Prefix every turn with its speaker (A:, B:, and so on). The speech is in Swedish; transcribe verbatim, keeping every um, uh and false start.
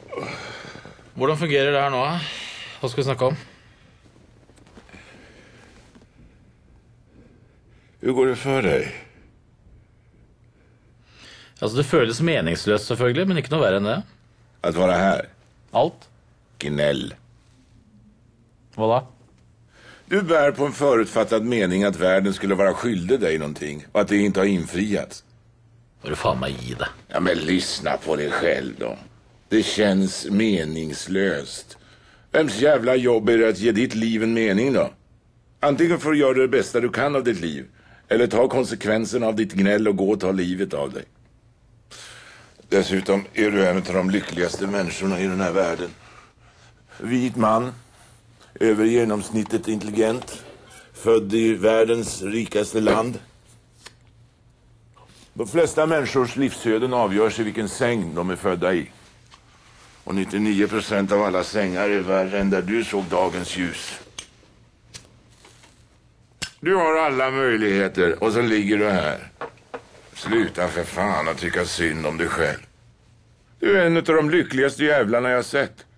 A: Hvordan fungerer det här nu? Vad ska vi snacka om?
B: Hur går det för dig?
A: Alltså det føles meningslöst selvfølgelig, men inte något värre än det.
B: Att vara här?
A: Allt?
B: Gnäll.
A: Vad då?
B: Du bär på en förutfattad mening att världen skulle vara skyldig dig någonting och att det inte har infriats.
A: Vad du fan mig i det?
B: Ja, men lyssna på dig själv då. Det känns meningslöst. Vems jävla jobb är det att ge ditt liv en mening då? Antingen får du göra det bästa du kan av ditt liv, eller ta konsekvenserna av ditt gnäll och gå och ta livet av dig. Dessutom är du en av de lyckligaste människorna i den här världen. Vit man, över genomsnittet intelligent, född i världens rikaste land. De flesta människors livsöden avgörs i vilken säng de är födda i. Och nittionio procent av alla sängar är värre än där du såg dagens ljus. Du har alla möjligheter och så ligger du här. Sluta för fan att tycka synd om dig själv. Du är en av de lyckligaste jävlarna jag sett.